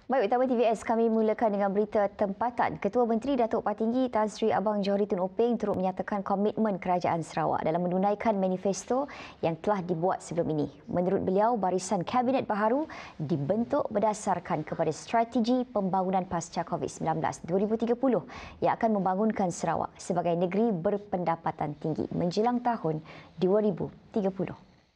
Baik, utama TVS kami mulakan dengan berita tempatan. Ketua Menteri Datuk Patinggi Tan Sri Abang Johari Tun Openg turut menyatakan komitmen Kerajaan Sarawak dalam menunaikan manifesto yang telah dibuat sebelum ini. Menurut beliau, barisan Kabinet baharu dibentuk berdasarkan kepada strategi pembangunan pasca COVID-19 2030 yang akan membangunkan Sarawak sebagai negeri berpendapatan tinggi menjelang tahun 2030.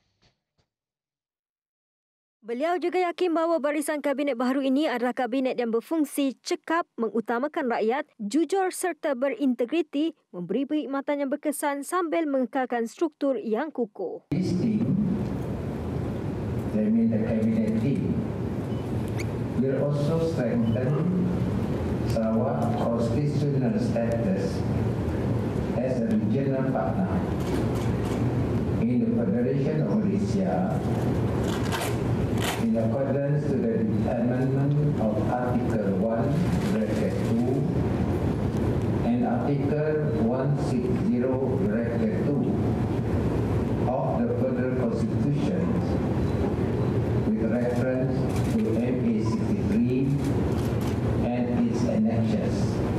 Beliau juga yakin bahawa barisan kabinet baharu ini adalah kabinet yang berfungsi cekap, mengutamakan rakyat, jujur serta berintegriti, memberi perkhidmatan yang berkesan sambil mengekalkan struktur yang kukuh. This team, that means the cabinet team, will also strengthen Sarawak constitutional status as a regional partner in the Federation of Malaysia in accordance to the amendment of Article 1, Bracket 2 and Article 160, Bracket 2 of the Federal Constitution with reference to MA 63 and its annexes.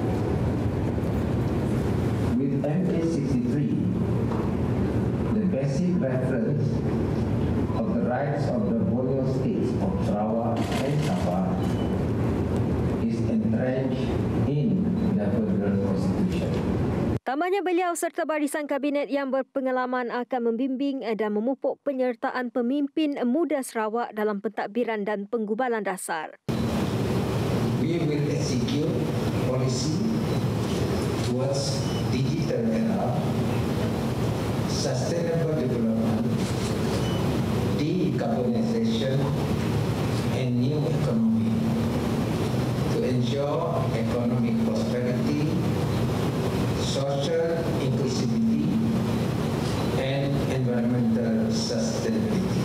With MA 63, the basic reference of the rights of the Borneo states of Sarawak and Sabah is entrenched in the Federal Constitution. Tambahnya beliau serta barisan kabinet yang berpengalaman akan membimbing dan memupuk penyertaan pemimpin muda Sarawak dalam pentadbiran dan penggubalan dasar. We will execute policy towards digital era, sustainable development, decarbonization and new economy to ensure economic prosperity, social inclusivity and environmental sustainability.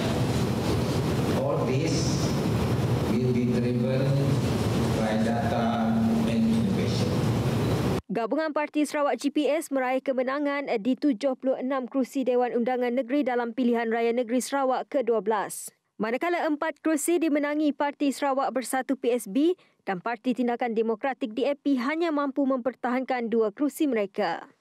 All this will be driven by data and innovation. Gabungan Parti Sarawak GPS meraih kemenangan di 76 kerusi Dewan Undangan Negeri dalam Pilihan Raya Negeri Sarawak ke-12. Manakala 4 kerusi dimenangi Parti Sarawak Bersatu PSB dan Parti Tindakan Demokratik DAP hanya mampu mempertahankan 2 kerusi mereka.